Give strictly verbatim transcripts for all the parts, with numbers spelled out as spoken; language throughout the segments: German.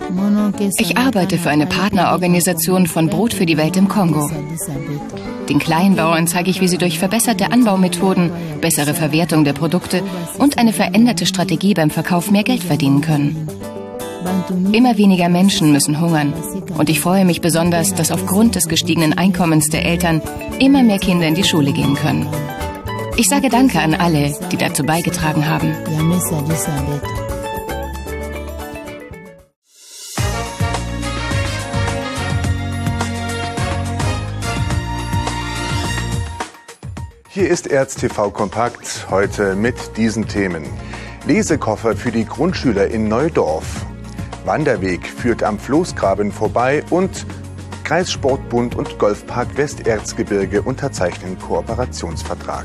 Ich arbeite für eine Partnerorganisation von Brot für die Welt im Kongo. Den Kleinbauern zeige ich, wie sie durch verbesserte Anbaumethoden, bessere Verwertung der Produkte und eine veränderte Strategie beim Verkauf mehr Geld verdienen können. Immer weniger Menschen müssen hungern. Und ich freue mich besonders, dass aufgrund des gestiegenen Einkommens der Eltern immer mehr Kinder in die Schule gehen können. Ich sage Danke an alle, die dazu beigetragen haben. Hier ist Erz T V Kompakt, heute mit diesen Themen. Lesekoffer für die Grundschüler in Neudorf. Wanderweg führt am Floßgraben vorbei und Kreissportbund und Golfpark Westerzgebirge unterzeichnen Kooperationsvertrag.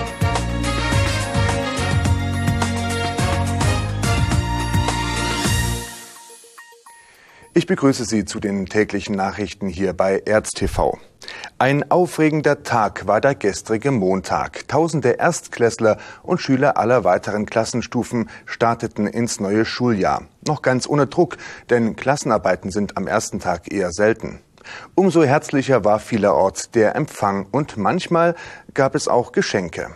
Ich begrüße Sie zu den täglichen Nachrichten hier bei Erz T V. Ein aufregender Tag war der gestrige Montag. Tausende Erstklässler und Schüler aller weiteren Klassenstufen starteten ins neue Schuljahr. Noch ganz ohne Druck, denn Klassenarbeiten sind am ersten Tag eher selten. Umso herzlicher war vielerorts der Empfang und manchmal gab es auch Geschenke.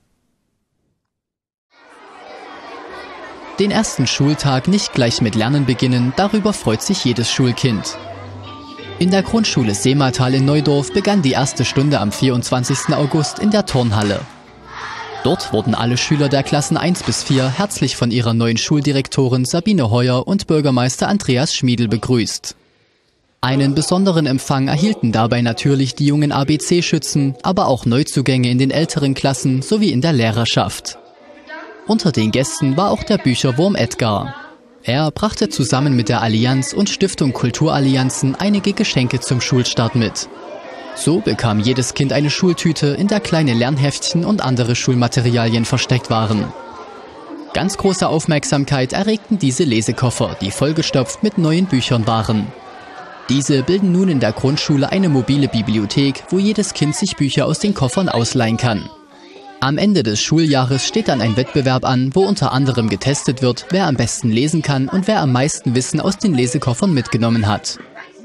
Den ersten Schultag nicht gleich mit Lernen beginnen, darüber freut sich jedes Schulkind. In der Grundschule Seematal in Neudorf begann die erste Stunde am vierundzwanzigsten August in der Turnhalle. Dort wurden alle Schüler der Klassen eins bis vier herzlich von ihrer neuen Schuldirektorin Sabine Heuer und Bürgermeister Andreas Schmiedl begrüßt. Einen besonderen Empfang erhielten dabei natürlich die jungen A B C-Schützen, aber auch Neuzugänge in den älteren Klassen sowie in der Lehrerschaft. Unter den Gästen war auch der Bücherwurm Edgar. Er brachte zusammen mit der Allianz und Stiftung Kulturallianzen einige Geschenke zum Schulstart mit. So bekam jedes Kind eine Schultüte, in der kleine Lernheftchen und andere Schulmaterialien versteckt waren. Ganz große Aufmerksamkeit erregten diese Lesekoffer, die vollgestopft mit neuen Büchern waren. Diese bilden nun in der Grundschule eine mobile Bibliothek, wo jedes Kind sich Bücher aus den Koffern ausleihen kann. Am Ende des Schuljahres steht dann ein Wettbewerb an, wo unter anderem getestet wird, wer am besten lesen kann und wer am meisten Wissen aus den Lesekoffern mitgenommen hat.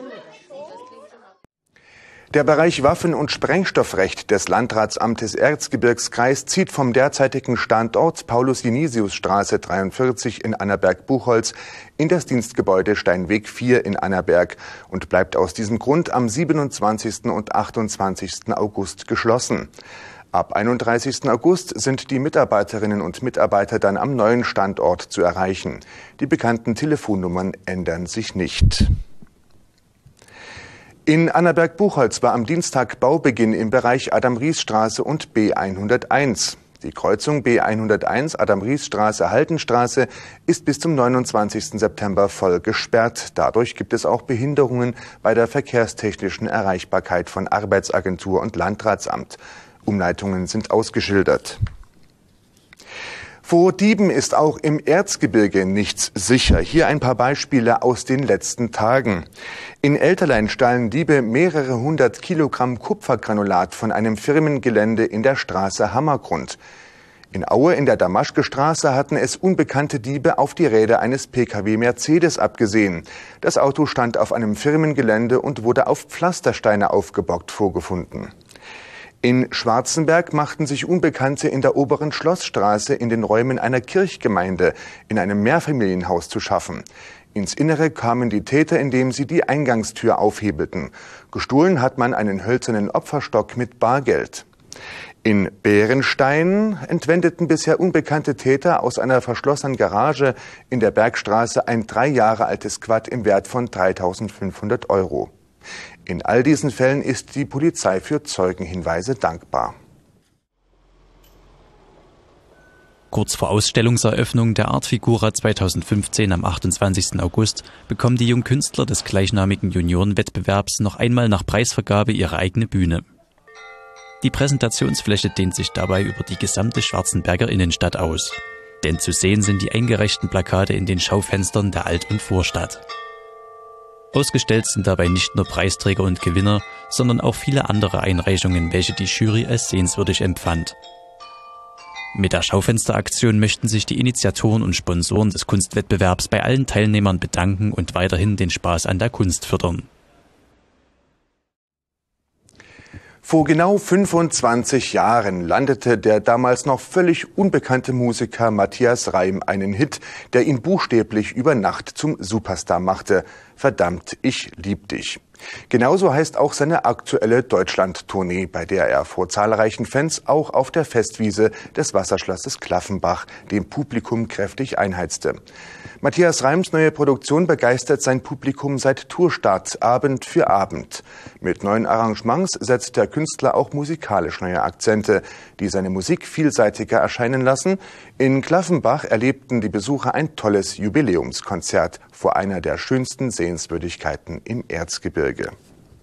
Der Bereich Waffen- und Sprengstoffrecht des Landratsamtes Erzgebirgskreis zieht vom derzeitigen Standort Paulus-Jenisius-Straße dreiundvierzig in Annaberg-Buchholz in das Dienstgebäude Steinweg vier in Annaberg und bleibt aus diesem Grund am siebenundzwanzigsten und achtundzwanzigsten August geschlossen. Ab einunddreißigsten August sind die Mitarbeiterinnen und Mitarbeiter dann am neuen Standort zu erreichen. Die bekannten Telefonnummern ändern sich nicht. In Annaberg-Buchholz war am Dienstag Baubeginn im Bereich Adam-Ries-Straße und B hunderteins. Die Kreuzung B hunderteins Adam-Ries-Straße-Haldenstraße ist bis zum neunundzwanzigsten September voll gesperrt. Dadurch gibt es auch Behinderungen bei der verkehrstechnischen Erreichbarkeit von Arbeitsagentur und Landratsamt. Umleitungen sind ausgeschildert. Vor Dieben ist auch im Erzgebirge nichts sicher. Hier ein paar Beispiele aus den letzten Tagen. In Elterlein stahlen Diebe mehrere hundert Kilogramm Kupfergranulat von einem Firmengelände in der Straße Hammergrund. In Aue in der Damaschke-Straße hatten es unbekannte Diebe auf die Räder eines P K W Mercedes abgesehen. Das Auto stand auf einem Firmengelände und wurde auf Pflastersteine aufgebockt vorgefunden. In Schwarzenberg machten sich Unbekannte in der oberen Schlossstraße in den Räumen einer Kirchgemeinde in einem Mehrfamilienhaus zu schaffen. Ins Innere kamen die Täter, indem sie die Eingangstür aufhebelten. Gestohlen hat man einen hölzernen Opferstock mit Bargeld. In Bärenstein entwendeten bisher unbekannte Täter aus einer verschlossenen Garage in der Bergstraße ein drei Jahre altes Quad im Wert von dreitausendfünfhundert Euro. In all diesen Fällen ist die Polizei für Zeugenhinweise dankbar. Kurz vor Ausstellungseröffnung der Art Figura zweitausendfünfzehn am achtundzwanzigsten August bekommen die Jungkünstler des gleichnamigen Juniorenwettbewerbs noch einmal nach Preisvergabe ihre eigene Bühne. Die Präsentationsfläche dehnt sich dabei über die gesamte Schwarzenberger Innenstadt aus. Denn zu sehen sind die eingereichten Plakate in den Schaufenstern der Alt- und Vorstadt. Ausgestellt sind dabei nicht nur Preisträger und Gewinner, sondern auch viele andere Einreichungen, welche die Jury als sehenswürdig empfand. Mit der Schaufensteraktion möchten sich die Initiatoren und Sponsoren des Kunstwettbewerbs bei allen Teilnehmern bedanken und weiterhin den Spaß an der Kunst fördern. Vor genau fünfundzwanzig Jahren landete der damals noch völlig unbekannte Musiker Matthias Reim einen Hit, der ihn buchstäblich über Nacht zum Superstar machte. Verdammt, ich lieb dich. Genauso heißt auch seine aktuelle Deutschland-Tournee, bei der er vor zahlreichen Fans auch auf der Festwiese des Wasserschlosses Klaffenbach dem Publikum kräftig einheizte. Matthias Reims neue Produktion begeistert sein Publikum seit Tourstart Abend für Abend. Mit neuen Arrangements setzt der Künstler auch musikalisch neue Akzente, die seine Musik vielseitiger erscheinen lassen. In Klaffenbach erlebten die Besucher ein tolles Jubiläumskonzert vor einer der schönsten Sehenswürdigkeiten im Erzgebirge.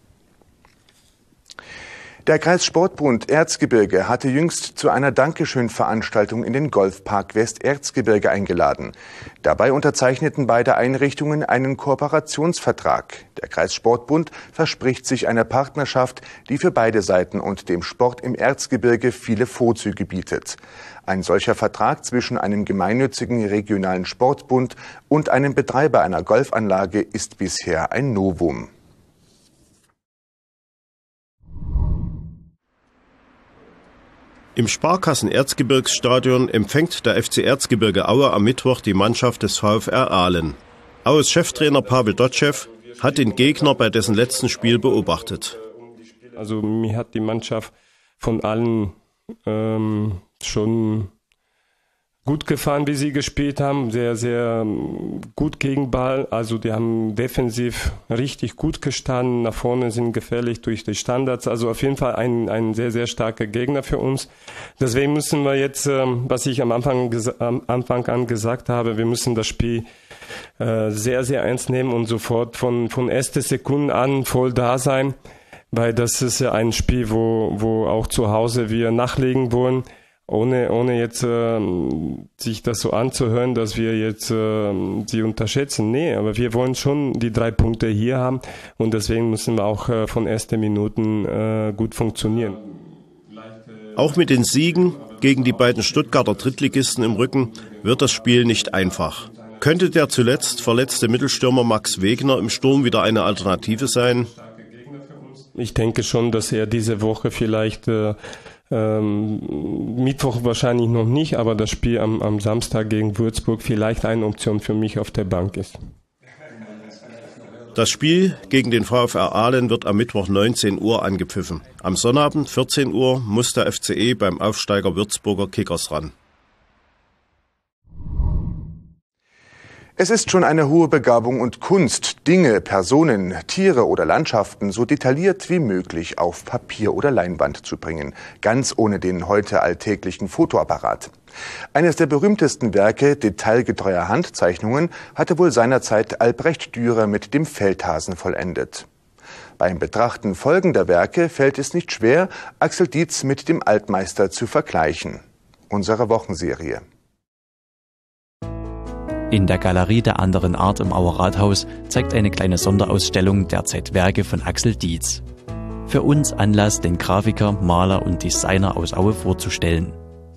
Der Kreissportbund Erzgebirge hatte jüngst zu einer Dankeschön-Veranstaltung in den Golfpark Westerzgebirge eingeladen. Dabei unterzeichneten beide Einrichtungen einen Kooperationsvertrag. Der Kreissportbund verspricht sich eine Partnerschaft, die für beide Seiten und dem Sport im Erzgebirge viele Vorzüge bietet. Ein solcher Vertrag zwischen einem gemeinnützigen regionalen Sportbund und einem Betreiber einer Golfanlage ist bisher ein Novum. Im Sparkassen-Erzgebirgsstadion empfängt der F C Erzgebirge Aue am Mittwoch die Mannschaft des VfR Aalen. Aues Cheftrainer Pavel Dotschew hat den Gegner bei dessen letzten Spiel beobachtet. Also mir hat die Mannschaft von allen ähm, schon gut gefallen, wie sie gespielt haben. Sehr, sehr gut gegen Ball. Also die haben defensiv richtig gut gestanden. Nach vorne sind gefährlich durch die Standards. Also auf jeden Fall ein, ein sehr, sehr starker Gegner für uns. Deswegen müssen wir jetzt, was ich am Anfang, am Anfang an gesagt habe, wir müssen das Spiel äh, sehr, sehr ernst nehmen und sofort von, von erster Sekunde an voll da sein. Weil das ist ja ein Spiel, wo, wo auch zu Hause wir nachlegen wollen. Ohne, ohne jetzt äh, sich das so anzuhören, dass wir jetzt äh, sie unterschätzen. Nee, aber wir wollen schon die drei Punkte hier haben und deswegen müssen wir auch äh, von ersten Minuten äh, gut funktionieren. Auch mit den Siegen gegen die beiden Stuttgarter Drittligisten im Rücken wird das Spiel nicht einfach. Könnte der zuletzt verletzte Mittelstürmer Max Wegner im Sturm wieder eine Alternative sein? Ich denke schon, dass er diese Woche vielleicht äh, Ähm, Mittwoch wahrscheinlich noch nicht, aber das Spiel am, am Samstag gegen Würzburg vielleicht eine Option für mich auf der Bank ist. Das Spiel gegen den VfR Aalen wird am Mittwoch neunzehn Uhr angepfiffen. Am Sonnabend vierzehn Uhr muss der F C E beim Aufsteiger Würzburger Kickers ran. Es ist schon eine hohe Begabung und Kunst, Dinge, Personen, Tiere oder Landschaften so detailliert wie möglich auf Papier oder Leinwand zu bringen, ganz ohne den heute alltäglichen Fotoapparat. Eines der berühmtesten Werke detailgetreuer Handzeichnungen hatte wohl seinerzeit Albrecht Dürer mit dem Feldhasen vollendet. Beim Betrachten folgender Werke fällt es nicht schwer, Axel Dietz mit dem Altmeister zu vergleichen. Unsere Wochenserie. In der Galerie der anderen Art im Auer Rathaus zeigt eine kleine Sonderausstellung derzeit Werke von Axel Dietz. Für uns Anlass, den Grafiker, Maler und Designer aus Aue vorzustellen.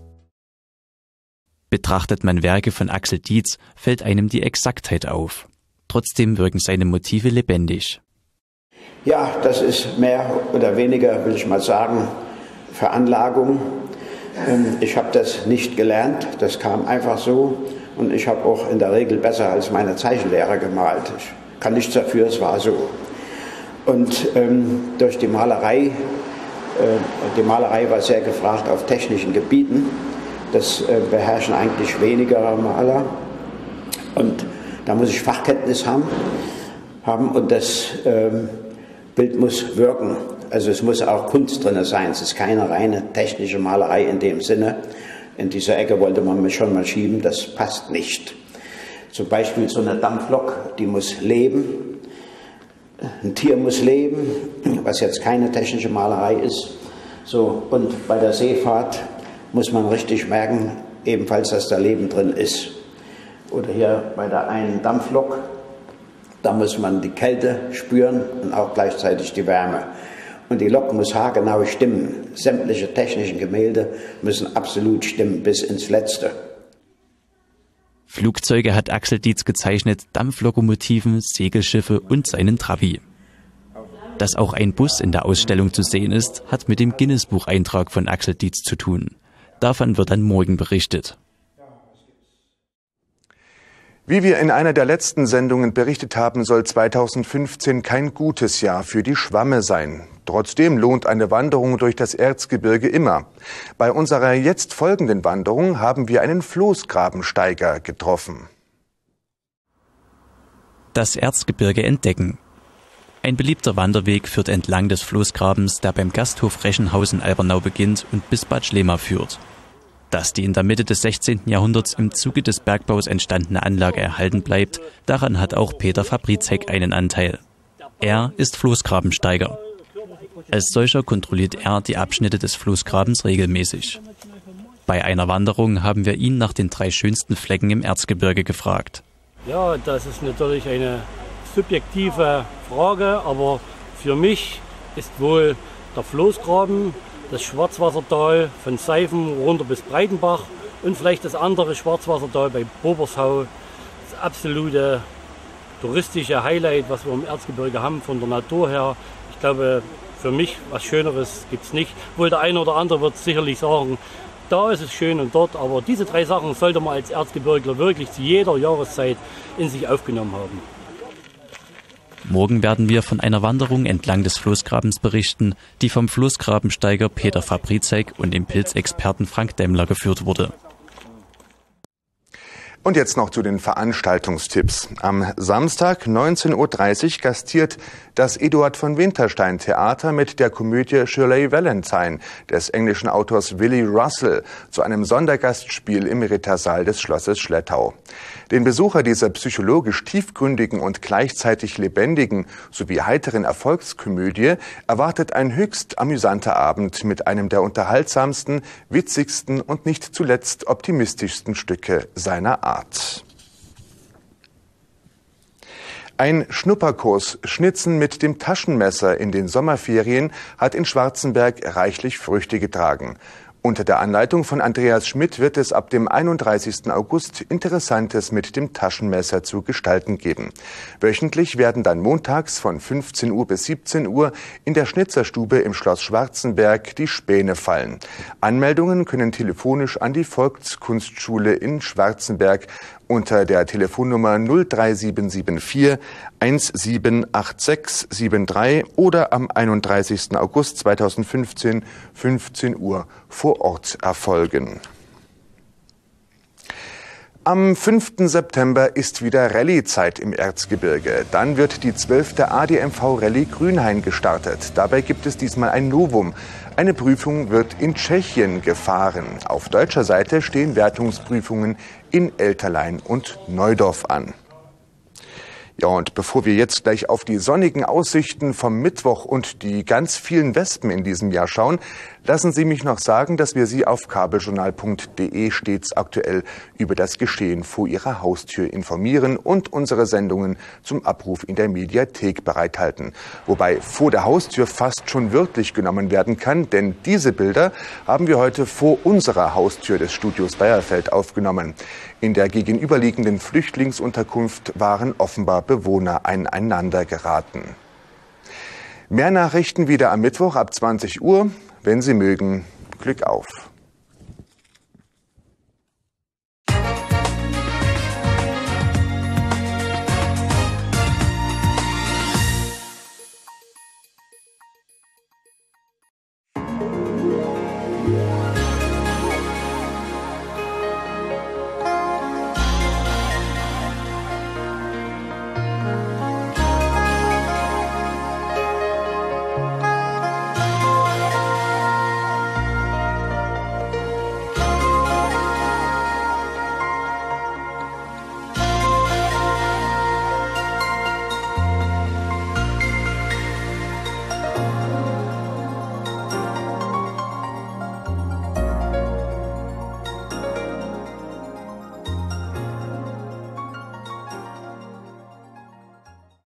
Betrachtet man Werke von Axel Dietz, fällt einem die Exaktheit auf. Trotzdem wirken seine Motive lebendig. Ja, das ist mehr oder weniger, will ich mal sagen, Veranlagung. Ich habe das nicht gelernt, das kam einfach so. Und ich habe auch in der Regel besser als meine Zeichenlehrer gemalt. Ich kann nichts dafür, es war so. Und ähm, durch die Malerei, äh, die Malerei war sehr gefragt auf technischen Gebieten. Das äh, beherrschen eigentlich weniger Maler. Und da muss ich Fachkenntnis haben. haben und das ähm, Bild muss wirken. Also es muss auch Kunst drin sein. Es ist keine reine technische Malerei in dem Sinne. In dieser Ecke wollte man mich schon mal schieben, das passt nicht. Zum Beispiel so eine Dampflok, die muss leben. Ein Tier muss leben, was jetzt keine technische Malerei ist. So, und bei der Seefahrt muss man richtig merken, ebenfalls, dass da Leben drin ist. Oder hier bei der einen Dampflok, da muss man die Kälte spüren und auch gleichzeitig die Wärme. Und die Lok muss haargenau stimmen. Sämtliche technischen Gemälde müssen absolut stimmen, bis ins Letzte. Flugzeuge hat Axel Dietz gezeichnet, Dampflokomotiven, Segelschiffe und seinen Trabi. Dass auch ein Bus in der Ausstellung zu sehen ist, hat mit dem Guinness-Bucheintrag von Axel Dietz zu tun. Davon wird dann morgen berichtet. Wie wir in einer der letzten Sendungen berichtet haben, soll zweitausendfünfzehn kein gutes Jahr für die Schwamme sein. Trotzdem lohnt eine Wanderung durch das Erzgebirge immer. Bei unserer jetzt folgenden Wanderung haben wir einen Floßgrabensteiger getroffen. Das Erzgebirge entdecken. Ein beliebter Wanderweg führt entlang des Floßgrabens, der beim Gasthof Reschenhausen-Albernau beginnt und bis Bad Schlema führt. Dass die in der Mitte des sechzehnten Jahrhunderts im Zuge des Bergbaus entstandene Anlage erhalten bleibt, daran hat auch Peter Fabrizek einen Anteil. Er ist Floßgrabensteiger. Als solcher kontrolliert er die Abschnitte des Floßgrabens regelmäßig. Bei einer Wanderung haben wir ihn nach den drei schönsten Flecken im Erzgebirge gefragt. Ja, das ist natürlich eine subjektive Frage, aber für mich ist wohl der Floßgraben, das Schwarzwassertal von Seifen runter bis Breitenbach und vielleicht das andere Schwarzwassertal bei Bobershau, das absolute touristische Highlight, was wir im Erzgebirge haben, von der Natur her. Ich glaube, für mich was Schöneres gibt es nicht. Wohl der eine oder andere wird sicherlich sagen, da ist es schön und dort, aber diese drei Sachen sollte man als Erzgebirgler wirklich zu jeder Jahreszeit in sich aufgenommen haben. Morgen werden wir von einer Wanderung entlang des Floßgrabens berichten, die vom Floßgrabensteiger Peter Fabrizek und dem Pilzexperten Frank Demmler geführt wurde. Und jetzt noch zu den Veranstaltungstipps. Am Samstag neunzehn Uhr dreißig gastiert das Eduard von Winterstein Theater mit der Komödie Shirley Valentine des englischen Autors Willy Russell zu einem Sondergastspiel im Rittersaal des Schlosses Schlettau. Den Besucher dieser psychologisch tiefgründigen und gleichzeitig lebendigen sowie heiteren Erfolgskomödie erwartet ein höchst amüsanter Abend mit einem der unterhaltsamsten, witzigsten und nicht zuletzt optimistischsten Stücke seiner Art. Ein Schnupperkurs Schnitzen mit dem Taschenmesser in den Sommerferien hat in Schwarzenberg reichlich Früchte getragen. Unter der Anleitung von Andreas Schmidt wird es ab dem einunddreißigsten August Interessantes mit dem Taschenmesser zu gestalten geben. Wöchentlich werden dann montags von fünfzehn Uhr bis siebzehn Uhr in der Schnitzerstube im Schloss Schwarzenberg die Späne fallen. Anmeldungen können telefonisch an die Volkskunstschule in Schwarzenberg unter der Telefonnummer null drei sieben sieben vier eins sieben acht sechs sieben drei oder am einunddreißigsten August zweitausendfünfzehn fünfzehn Uhr vor Ort erfolgen. Am fünften September ist wieder Rallye-Zeit im Erzgebirge. Dann wird die zwölfte A D M V Rallye Grünhain gestartet. Dabei gibt es diesmal ein Novum. Eine Prüfung wird in Tschechien gefahren. Auf deutscher Seite stehen Wertungsprüfungen in Elterlein und Neudorf an. Ja, und bevor wir jetzt gleich auf die sonnigen Aussichten vom Mittwoch und die ganz vielen Wespen in diesem Jahr schauen, lassen Sie mich noch sagen, dass wir Sie auf kabeljournal punkt de stets aktuell über das Geschehen vor Ihrer Haustür informieren und unsere Sendungen zum Abruf in der Mediathek bereithalten. Wobei vor der Haustür fast schon wörtlich genommen werden kann, denn diese Bilder haben wir heute vor unserer Haustür des Studios Bayerfeld aufgenommen. In der gegenüberliegenden Flüchtlingsunterkunft waren offenbar Bewohner aneinander geraten. Mehr Nachrichten wieder am Mittwoch ab zwanzig Uhr. Wenn Sie mögen, Glück auf.